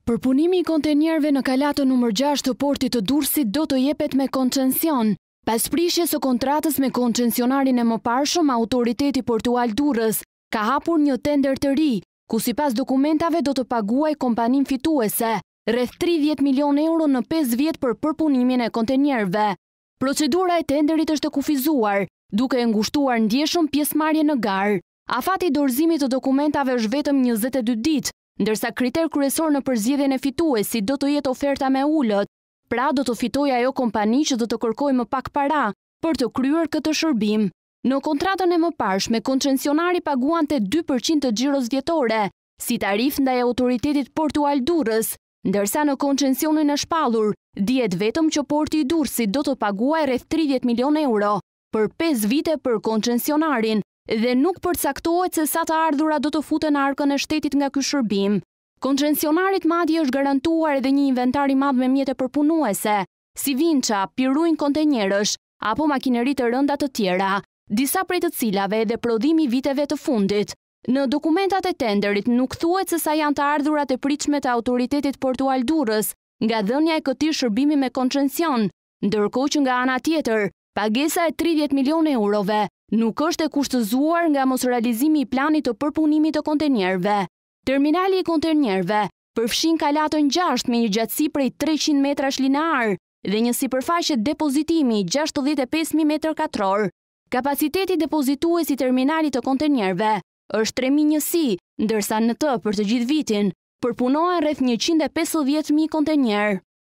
Përpunimi i kontenjerëve në kalatën numër 6 të portit të Durrësit do të jepet me koncesion. Pas prishjes së kontratës me koncesionarin e mëparshëm, Autoriteti Portual Durrës ka hapur një tender të ri, ku sipas dokumentave do të paguajë kompanin fituese rreth 30 milion euro në 5 vjet për përpunimin e kontenjerëve. Procedura e tenderit është kufizuar, duke e ngushtuar ndjeshëm pjesëmarrje në garë. Afati i dorëzimit të dokumentave është vetëm 22 ditë, ndërsa kriter kryesor në përzgjedhjen e fituesit do të jetë oferta me ullët, pra do të fitojë ajo kompani që do të kërkojë më pak para për të kryer këtë shërbim. Në kontratën e mëparshme, koncesionari paguante 2% të xhiros vjetore, si tarif ndaj Autoritetit Portual Durrës, ndërsa në koncesionin e shpallur, dihet vetëm që Porti i Durrësit do të paguajë rreth 30 milion euro për 5 vite për koncesionarin, dhe nuk përcaktohet se sa të ardhura do të futen në arkën e shtetit nga ky shërbim. Koncesionarit madje është garantuar edhe një inventar i madh me mjete përpunuese, si vinça, pirujnë kontenjerësh apo makineri të rënda të tjera, disa prej të cilave edhe prodhimi viteve të fundit. Në dokumentat e tenderit nuk thuhet se sa janë të ardhurat e pritshme të Autoritetit Portual Durrës nga dhënia e këtij shërbimi me koncesion, ndërkohë që nga ana tjetër, pagesa e 30 milion eurove nuk është e kushtëzuar nga mosrealizimi i planit të përpunimit të kontenjerëve. Terminali i kontenjerëve përfshin kalatën 6 me një gjatësi prej 300 metrash linear dhe një sipërfaqe depozitimi 65.000 m2. Kapaciteti depozitues i terminalit të kontenjerëve është 3.000 njësi, ndërsa në të për të gjithë vitin përpunohen rreth 150.000 kontenjerë.